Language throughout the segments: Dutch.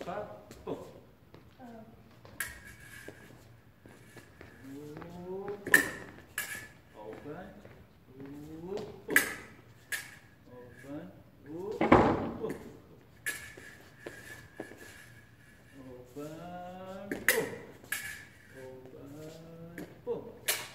pa, pof. Open. Pof. Open. Pof. Open. Pof. Open. Pof.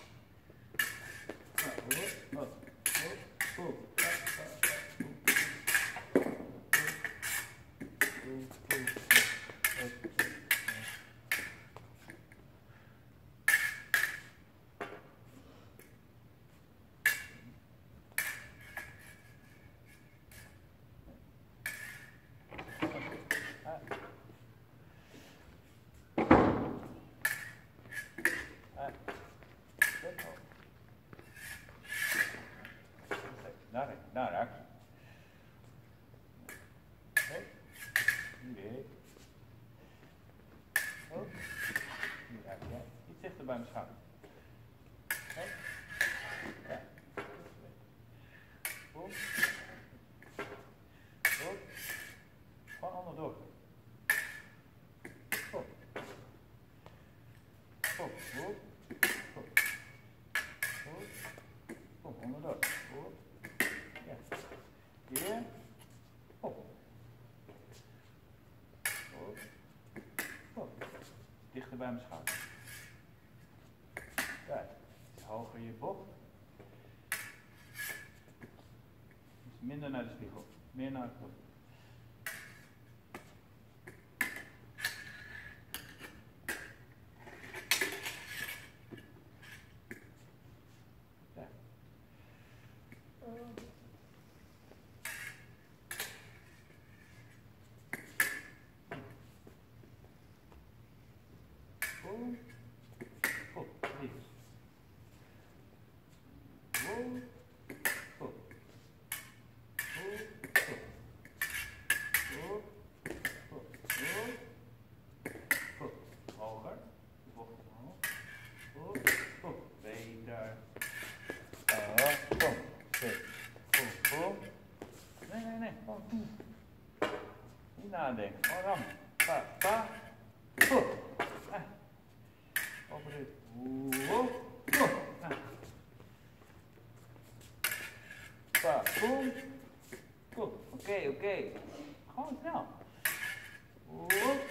Daar raak je. Hier. Oh. Hier raak je. Iets dichter bij mijn schouder. Ja. Goed. Goed. Gewoon onderdoor. Goed. Goed. Goed. Goed. Goed. Goed. Onderdoor. Goed. Ja. Hier. Op. Op. Op. Dichter bij mijn schouder. Daar. Iets hoger je bocht. Iets minder naar de spiegel. Meer naar het hoofd. Daar. Goed, links. Goed, goed. Goed, goed. Goed, goed. Goed, goed. Hoger. De bocht omhoog. Goed, goed. Beter. Goed. Goed. Goed, goed. Nee. Gewoon doen. Niet nadenken. Gewoon rammen. Pa. Goed. Over dit. Pa, boom. Goed. Oké. Gewoon snel. Boom.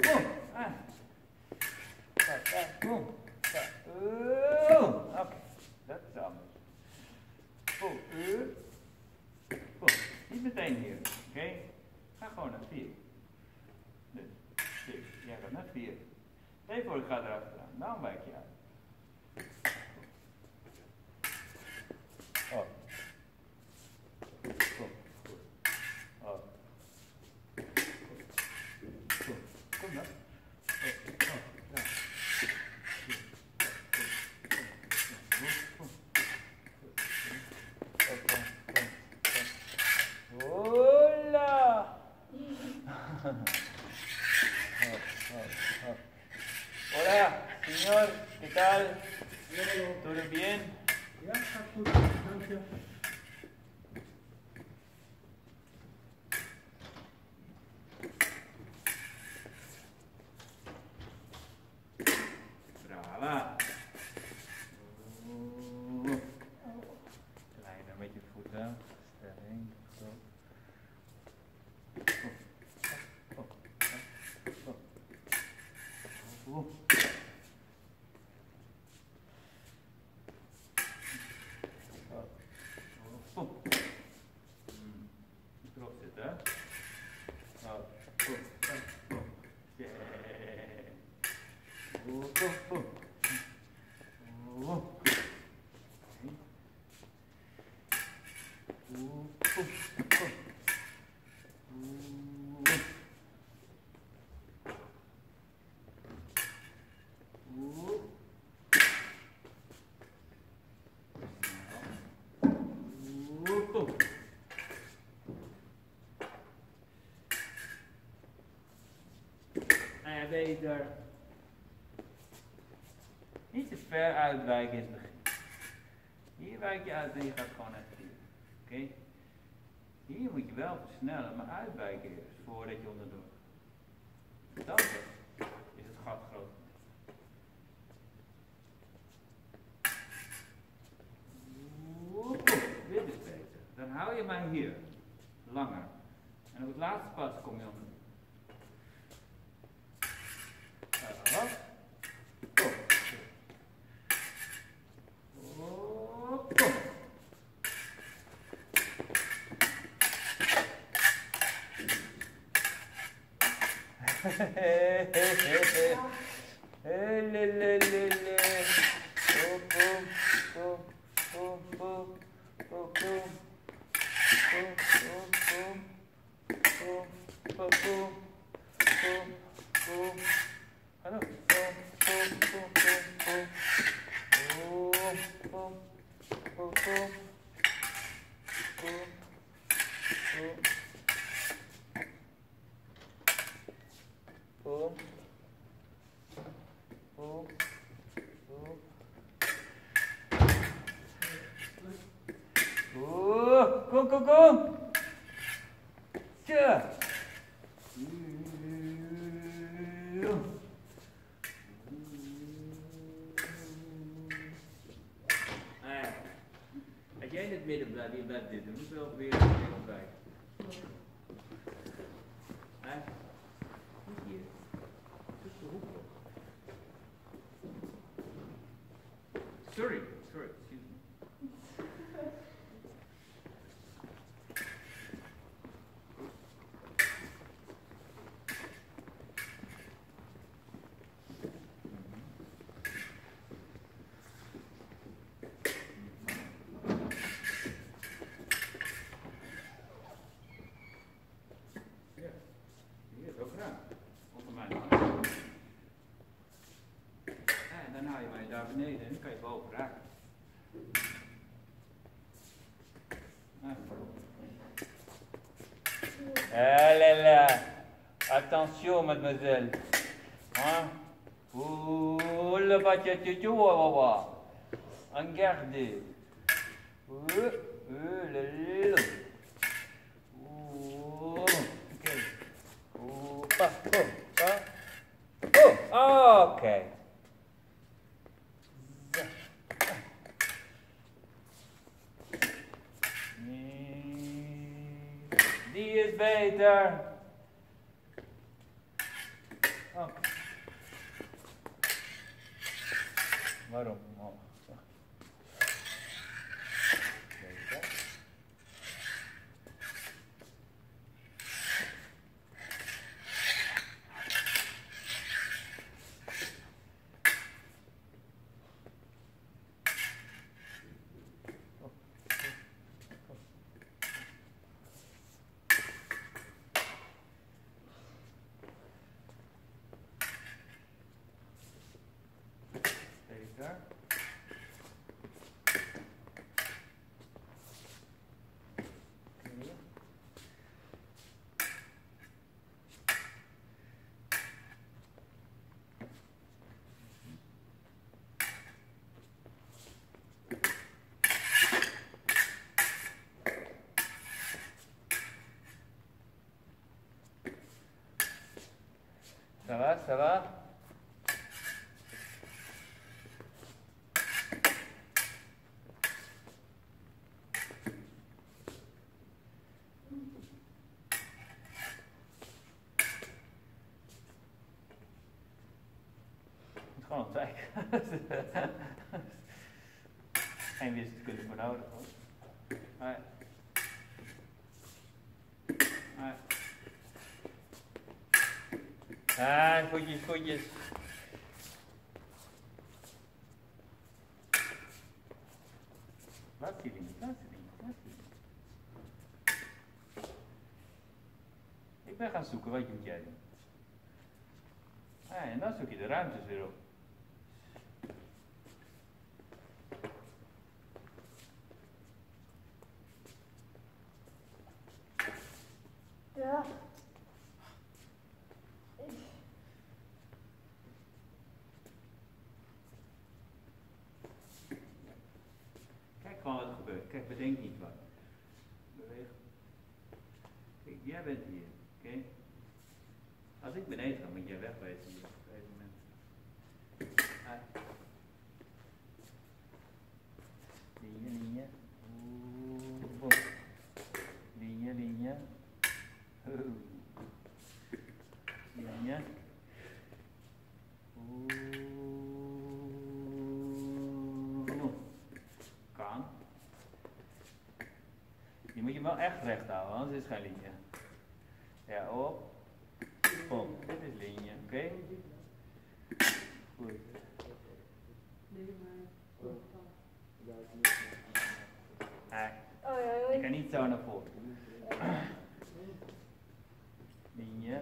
Boom. Oké. Dat is anders. Goed. Goed. Niet meteen hier. Oké. Ga gewoon naar 4. Dus 4. Jij gaat naar 4. Stel je voor, ik ga erachteraan. Nou wijk je uit. Oh. Goed. Oh. Goed. Kom dan. Ja. Hola! Hola, señor, ¿qué tal? ¿Todo bien? Ja, gaat goed, dank je. Brava. Kleiner met je voeten. Stelling. Erop zitten. En beter. Niet te ver uitwijken in het begin. Hier wijk je uit en je gaat gewoon naar 4. Oké? Hier moet je wel versnellen, maar uitwijken eerst voordat je onderdoor gaat. hou je maar hier. Langer. En op het laatste pas kom je om. Hop. Kom. Hop. Kom. Kom. Tja. Als jij in het midden blijft, je blijft dit, dan moet je wel weer bij. Niet hier. Tussen de hoek. Sorry, excuse me. Dan haal je mij daar beneden en dan kan je boven raken. Là. Attention, mademoiselle. Hein? Oh, le bâtiment, regardez. Oké. Die is beter. Oh. Waarom? Oh. Beter. Beter. Ça va? Gewoon kijken. Geen wiskunde voor nodig hoor. Maar. Voetjes. Laat die dingen. Ik ben gaan zoeken, wat moet jij doen? En dan zoek je de ruimtes weer op. Ja. Kijk gewoon wat er gebeurt. Kijk, bedenk niet wat. Beweeg. Kijk, jij bent hier, oké? Als ik beneden ga, moet jij wegwezen hier op een gegeven moment. Linie. Boom. linie. Kan. Die moet je wel echt recht houden, anders is het geen linie. Ja, op. Kom, dit is linie, oké? Goed. Je kan niet zo naar voren. Linie.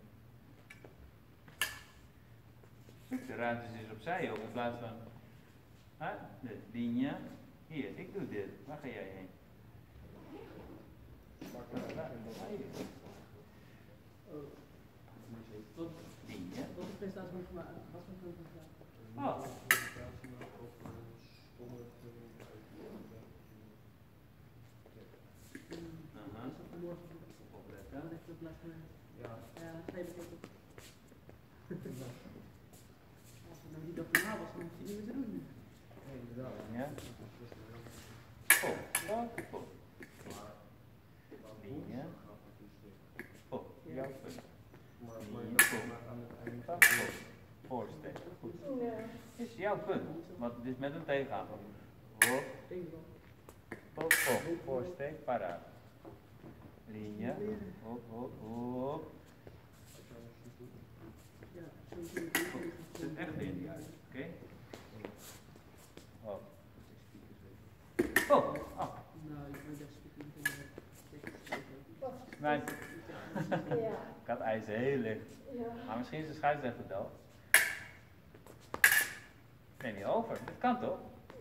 Zoek de ruimtes eens opzij op in plaats van. Dit, linie. Hier, ik doe dit. Waar ga jij heen? Linie. Wat is de presentatie van gemaakt? Wat is de presentatie? Oh. Ja, geen bekeken. Als het nou niet op normaal was, dan hoef je niet meer te doen. Nee, inderdaad. Ja. Vol. Linie. Vol. Jouw punt. Voorsteek. Goed. Dit is jouw punt. Want dit is met een tegenhanger. Hop. Voorsteek. Paraat. Linie. Hop. Zit echt in die uit. Oké? Hop. Oh. Nou, ik wil dat spieken. Mijn. Ja. Ik had ijs heel licht. Ja. Maar misschien is de scheidsrechter dood. Nee, niet over. Dat kan toch?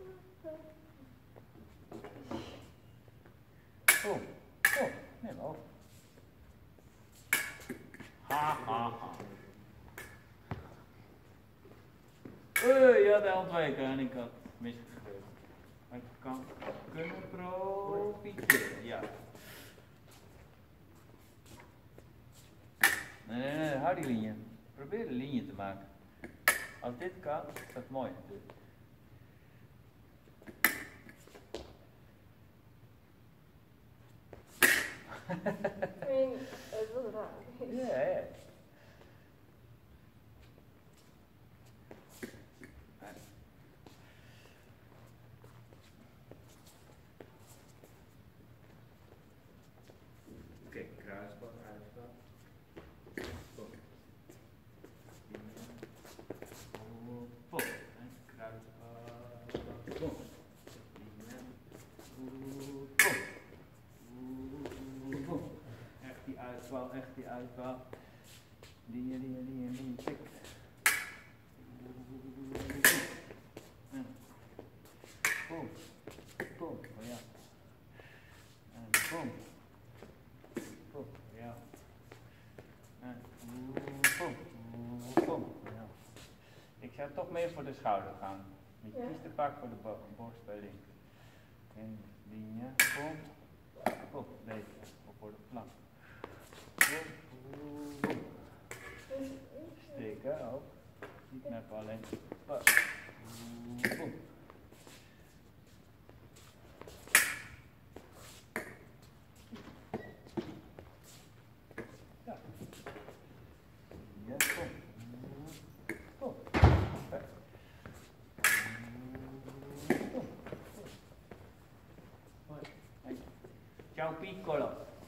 Oh, neem over. Ha. Je had al 2 en ik had misgegeven. Maar ik kan kunnen profiteren, ja. Nee, hou die linie. Probeer de linie te maken. Als dit kan, is dat mooi natuurlijk. Het was raar. Ja. Oké, kruisband, uitslag. Vol. Kruisband. Vol. Echt die uitbouw. Linie, tik. Boom, ja. En boom, ja. En boom, ja. Ik zou toch meer voor de schouder gaan. Je kiest te vaak voor de borst bij links. En linie, boom, deze, of voor de flank. Steken ook. Niet met alleen. Boom. Ja. Ja, kom. Perfect. Ciao piccolo.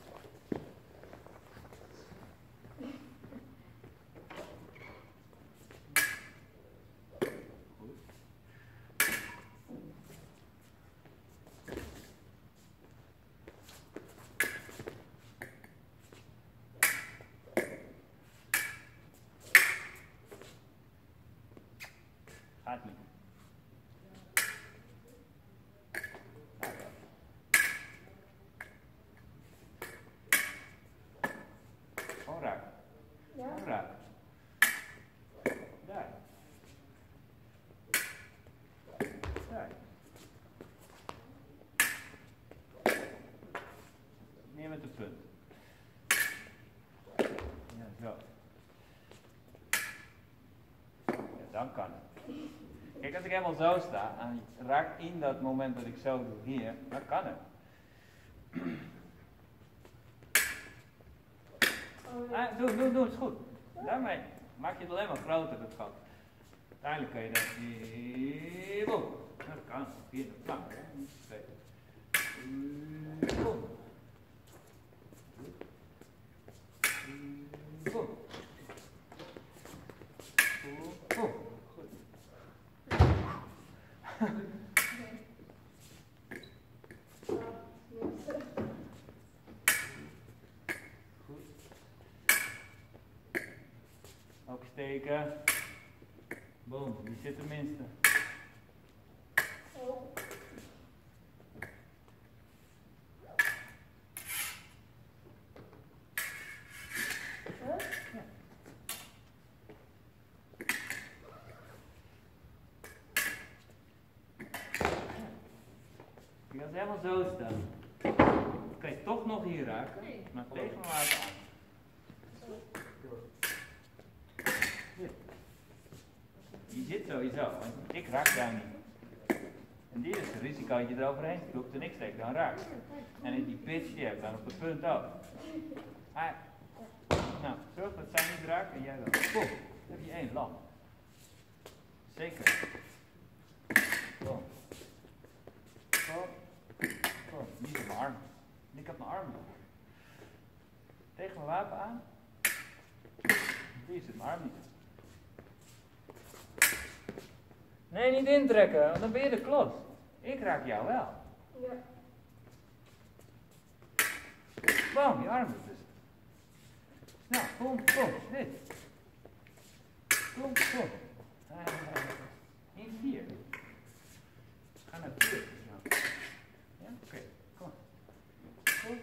Gaat niet. Gewoon raak. Ja. Gewoon raak. Daar. Daar. Neem met de punt. Ja, zo. Ja, dan kan het. Kijk, als ik helemaal zo sta en ik raak in dat moment dat ik zo doe hier, dan kan het. Oh, ja. Doe, het is goed. Daarmee maak je het alleen maar groter, dat gat. Uiteindelijk kan je dat hier, boom. Dat kan, hier in de plank. Twee. Boom. Boom. Boom. Goed. Opsteken. Boom, die zit tenminste. Je gaat helemaal zo staan. Dan kan je toch nog hier raken, maar tegen me laten aan. Die zit sowieso, want ik raak daar niet. En dit is het risico dat je eroverheen stopt en ik steek dan raak. En die pitch die heb ik dan op het punt af. Nou, zorg dat zij niet raakt en jij wel. Boom, dan heb je één lam. Zeker. Boom. Boom. Boom. Niet op mijn arm. Ik heb mijn arm nog. Tegen mijn wapen aan. Die zit mijn arm niet. Nee, niet intrekken, want dan ben je de klos. Ik raak jou wel. Ja. Bam, je arm ertussen. Nou, kom, dit. Kom. In 4. Ga naar 4. Ja, oké, kom. Kom.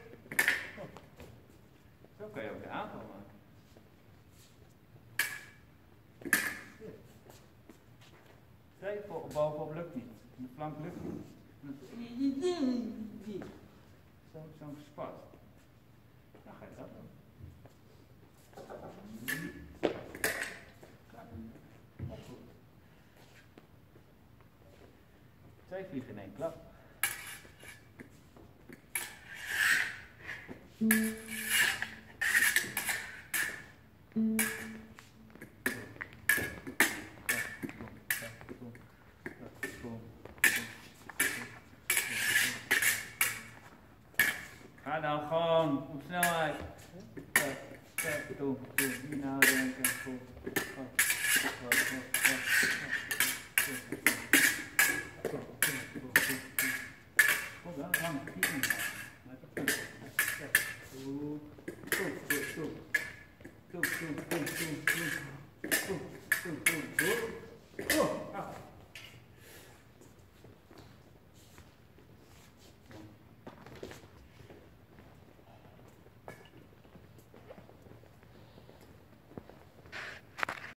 Zo kan je ook de aanval maken. Bovenop lukt niet. De flank lukt niet. Zo'n spat. Dan ga je dat doen. Goed. 2 vliegen in 1 klap. Ga dan gewoon op snelheid. Doe, niet nadenken. Goed. Goed, dan gaan we kiezen. Goed.